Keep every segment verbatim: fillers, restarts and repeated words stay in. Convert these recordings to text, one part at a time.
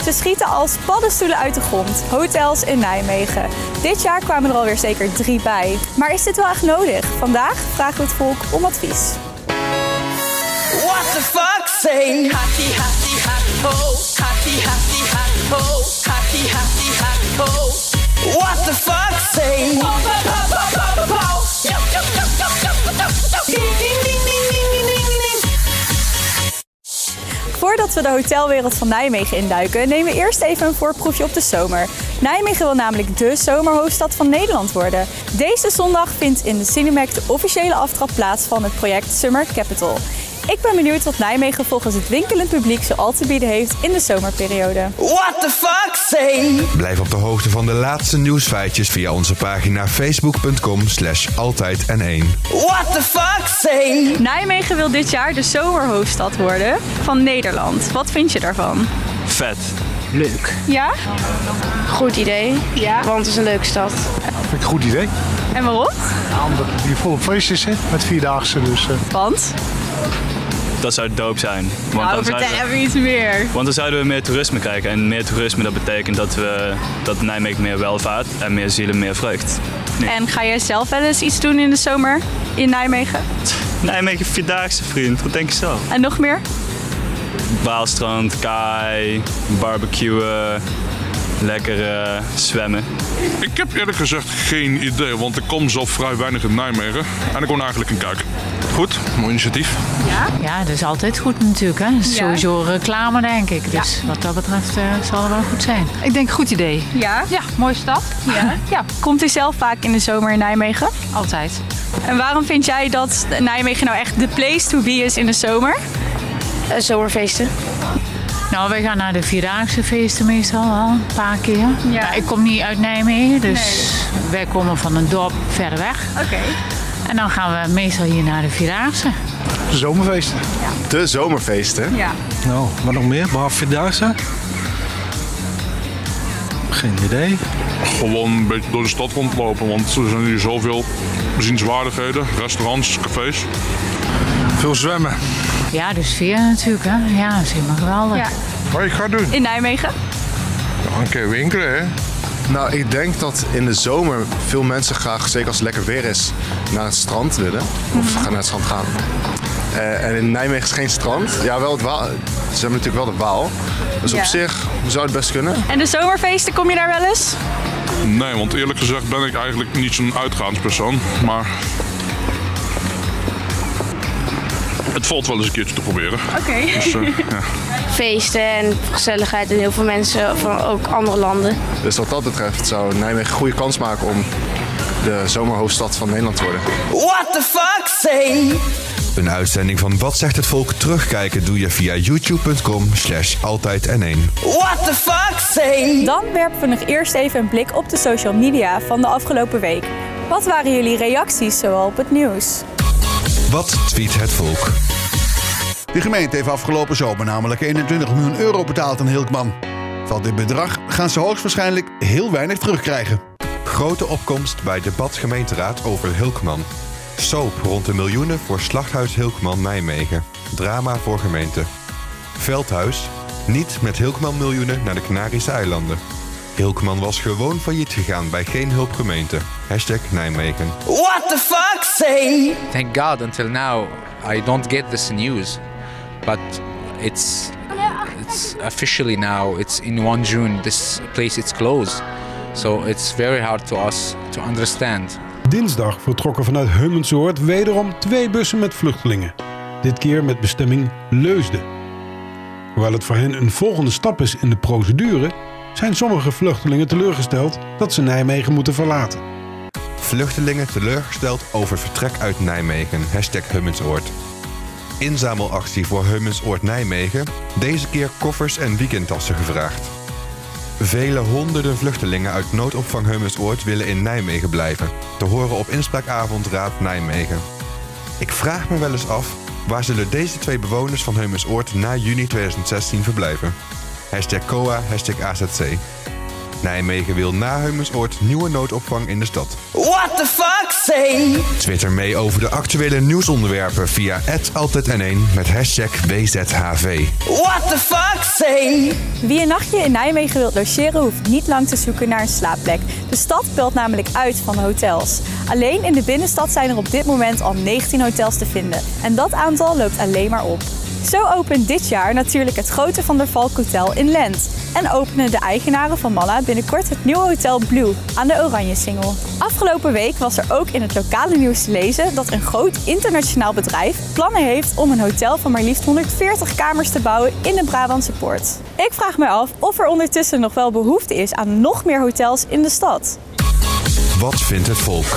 Ze schieten als paddenstoelen uit de grond, hotels in Nijmegen. Dit jaar kwamen er alweer zeker drie bij. Maar is dit wel echt nodig? Vandaag vragen we het volk om advies. What the fuck say? Hattie, hattie, hat, ho. Hattie, hattie, hat, ho. Hattie, hattie, hat, ho. What the fuck say? Voordat we de hotelwereld van Nijmegen induiken, nemen we eerst even een voorproefje op de zomer. Nijmegen wil namelijk de zomerhoofdstad van Nederland worden. Deze zondag vindt in de Cinemac de officiële aftrap plaats van het project Summer Capital. Ik ben benieuwd wat Nijmegen volgens het winkelend publiek zoal te bieden heeft in de zomerperiode. What the fuck say? Blijf op de hoogte van de laatste nieuwsfeitjes via onze pagina facebook punt com slash altijd en één. What the fuck say? Nijmegen wil dit jaar de zomerhoofdstad worden van Nederland. Wat vind je daarvan? Vet. Leuk. Ja? Goed idee. Ja. Want het is een leuke stad. Dat vind ik een goed idee. En waarom? Ja, omdat het hier volop feest is, hè, met vierdaagse. Dus, uh... Want? Dat zou dope zijn. Want Nou, dan vertel zouden we, even iets meer. want dan zouden we meer toerisme krijgen. En meer toerisme, dat betekent dat, we, dat Nijmegen meer welvaart en meer zielen, meer vreugd. Nee. En ga jij zelf wel eens iets doen in de zomer in Nijmegen? Nijmegen vierdaagse, vriend. Wat denk je zo? En nog meer? Waalstrand, kaai, barbecuen, lekker uh, zwemmen. Ik heb eerlijk gezegd geen idee, want ik kom zo vrij weinig in Nijmegen. En ik woon eigenlijk in Kuik. Goed, mooi initiatief. Ja? Ja, dat is altijd goed natuurlijk. Hè. Dat is Ja. sowieso reclame, denk ik. Dus wat dat betreft uh, zal het wel goed zijn. Ik denk goed idee. Ja? Ja, mooie stad. Ja. Ja, Komt u zelf vaak in de zomer in Nijmegen? altijd. En waarom vind jij dat Nijmegen nou echt de place to be is in de zomer? Uh, zomerfeesten. Nou, wij gaan naar de Vierdaagse feesten meestal al een paar keer. Ja. Ik kom niet uit Nijmegen, dus wij komen van een dorp ver weg. Oké. En dan gaan we meestal hier naar de Vierdaagse. de zomerfeesten. De zomerfeesten? Ja. Nou, wat nog meer? Behalve Vierdaagse? Geen idee. Gewoon een beetje door de stad rondlopen, want er zijn hier zoveel bezienswaardigheden, restaurants, cafés. Veel zwemmen. Ja, de sfeer natuurlijk, hè. Ja, dat is helemaal geweldig. Ja. Wat je gaat doen? In Nijmegen? Ja, een keer winkelen, hè? Nou, ik denk dat in de zomer veel mensen graag, zeker als het lekker weer is, naar het strand willen. Of gaan naar het strand gaan. Uh, en in Nijmegen is geen strand. Ja, wel het Waal. Ze hebben natuurlijk wel de Waal. Dus Ja. op zich zou het best kunnen. En de zomerfeesten, kom je daar wel eens? Nee, want eerlijk gezegd ben ik eigenlijk niet zo'n uitgaanspersoon. Maar het valt wel eens een keertje te proberen. Oké. Dus, uh, ja. Feesten en gezelligheid en heel veel mensen van ook andere landen. Dus wat dat betreft zou Nijmegen een goede kans maken om de zomerhoofdstad van Nederland te worden. What the fuck say? Een uitzending van Wat zegt het volk terugkijken doe je via youtube punt com slash altijd en één. What the fuck say? Dan werpen we nog eerst even een blik op de social media van de afgelopen week. Wat waren jullie reacties zoal op het nieuws? Wat tweet het volk? De gemeente heeft afgelopen zomer namelijk eenentwintig miljoen euro betaald aan Hilkman. Van dit bedrag gaan ze hoogstwaarschijnlijk heel weinig terugkrijgen. Grote opkomst bij debat gemeenteraad over Hilkman. Soap rond de miljoenen voor slachthuis Hilkman Nijmegen. Drama voor gemeente. Veldhuis. Niet met Hilkman miljoenen naar de Canarische eilanden. Hilkman was gewoon failliet gegaan bij geen hulpgemeente. Hashtag Nijmegen. What the fuck say? Thank God until now I don't get this news. But it's it's officially now, it's in one June, this place is closed. So it's very hard to us to understand. Dinsdag vertrokken vanuit Hummensoord wederom twee bussen met vluchtelingen. Dit keer met bestemming Leusden. Hoewel het voor hen een volgende stap is in de procedure, zijn sommige vluchtelingen teleurgesteld dat ze Nijmegen moeten verlaten. Vluchtelingen teleurgesteld over vertrek uit Nijmegen. Hashtag Hummensoord. Inzamelactie voor Hummensoord Nijmegen. Deze keer koffers en weekendtassen gevraagd. Vele honderden vluchtelingen uit noodopvang Hummensoord willen in Nijmegen blijven. Te horen op inspraakavond Raad Nijmegen. Ik vraag me wel eens af, waar zullen deze twee bewoners van Hummensoord na juni tweeduizend zestien verblijven? Hashtag C O A, hashtag A Z C. Nijmegen wil na Heumensoord nieuwe noodopvang in de stad. What the fuck say? Twitter mee over de actuele nieuwsonderwerpen via at altijd N één met hashtag W Z H V. What the fuck say? Wie een nachtje in Nijmegen wilt logeren hoeft niet lang te zoeken naar een slaapplek. De stad pelt namelijk uit van hotels. Alleen in de binnenstad zijn er op dit moment al negentien hotels te vinden. En dat aantal loopt alleen maar op. Zo opent dit jaar natuurlijk het grote Van der Valk Hotel in Lent. En openen de eigenaren van Malla binnenkort het nieuwe Hotel Blue aan de Oranjesingel. Afgelopen week was er ook in het lokale nieuws te lezen dat een groot internationaal bedrijf plannen heeft om een hotel van maar liefst honderdveertig kamers te bouwen in de Brabantse Poort. Ik vraag me af of er ondertussen nog wel behoefte is aan nog meer hotels in de stad. Wat vindt het volk?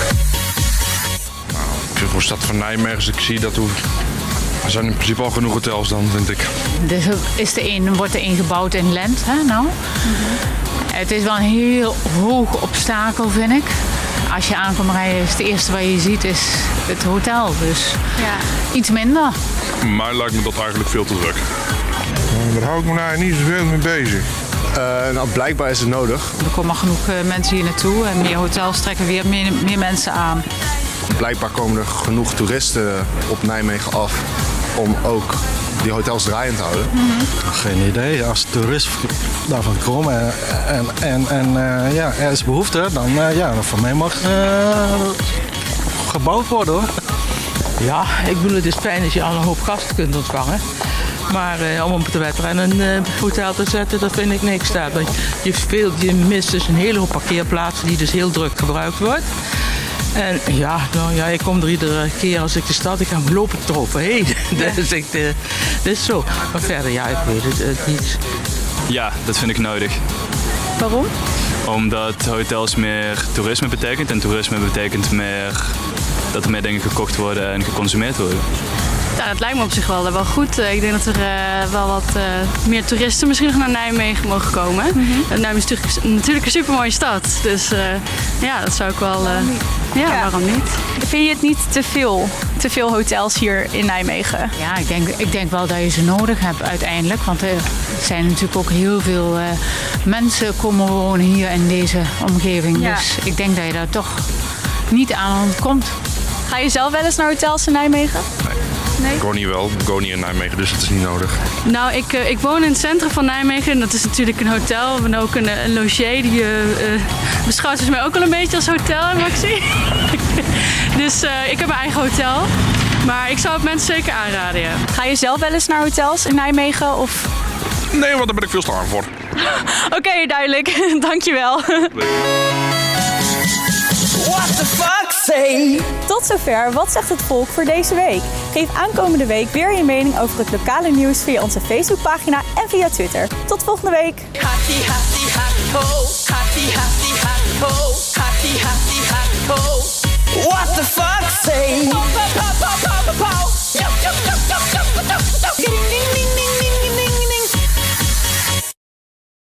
Nou, ik vind voor de stad van Nijmegen, als ik zie dat hoe... Er zijn in principe al genoeg hotels dan, vind ik. Dus is de een, wordt er een gebouwd in Lent, hè, nou? Mm-hmm. Het is wel een heel hoog obstakel, vind ik. Als je aankomt rijden, is het eerste wat je ziet is het hotel. Dus ja. Iets minder. Mij lijkt me dat eigenlijk veel te druk. Daar hou ik me nou niet zoveel mee bezig. Uh, nou, blijkbaar is het nodig. Er komen genoeg uh, mensen hier naartoe en meer hotels trekken weer meer, meer mensen aan. Blijkbaar komen er genoeg toeristen op Nijmegen af om ook die hotels draaiend te houden. Mm-hmm. Geen idee. Als toeristen daarvan komen en, en, en uh, ja, er is behoefte, dan uh, ja, voor mij mag uh, gebouwd worden, hoor. Ja, ik bedoel, het is fijn dat je al een hoop gasten kunt ontvangen. Maar uh, om op de wedstrijd een uh, hotel te zetten, dat vind ik niks. Daar. Je, veel, je mist dus een hele hoop parkeerplaatsen die dus heel druk gebruikt wordt. En ja, nou ja, ik kom er iedere keer als ik de stad, ik ga lopen er overheen. Dus ik, uh, dat is zo. Maar verder, ja, ik weet het uh, niet. Ja, dat vind ik nodig. Waarom? Omdat hotels meer toerisme betekent en toerisme betekent meer dat er meer dingen gekocht worden en geconsumeerd worden. Ja, dat lijkt me op zich wel, wel goed. Ik denk dat er uh, wel wat uh, meer toeristen misschien nog naar Nijmegen mogen komen. Mm-hmm. Nijmegen is natuurlijk, natuurlijk een supermooie stad. Dus uh, ja, dat zou ik wel... Uh, waarom ja, ja, waarom niet? Vind je het niet te veel, te veel hotels hier in Nijmegen? Ja, ik denk, ik denk wel dat je ze nodig hebt uiteindelijk. Want er zijn natuurlijk ook heel veel uh, mensen komen wonen hier in deze omgeving. Ja. Dus ik denk dat je daar toch niet aan ontkomt. Ga je zelf wel eens naar hotels in Nijmegen? Nee. Nee? Ik woon hier wel, ik woon hier in Nijmegen, dus het is niet nodig. Nou, ik, uh, ik woon in het centrum van Nijmegen en dat is natuurlijk een hotel. We hebben ook een, een logier, die uh, uh, beschouwt dus mij ook wel een beetje als hotel, Maxi. Dus uh, ik heb een eigen hotel, maar ik zou het mensen zeker aanraden, ja. Ga je zelf wel eens naar hotels in Nijmegen? Of... Nee, want daar ben ik veel te arm voor. Oké, okay, duidelijk. Dankjewel. What the fuck say? Tot zover Wat zegt het volk voor deze week. Geef aankomende week weer je mening over het lokale nieuws via onze Facebookpagina en via Twitter. Tot volgende week. Hattie, hattie, hat, ho. Hattie, hattie, hat, ho.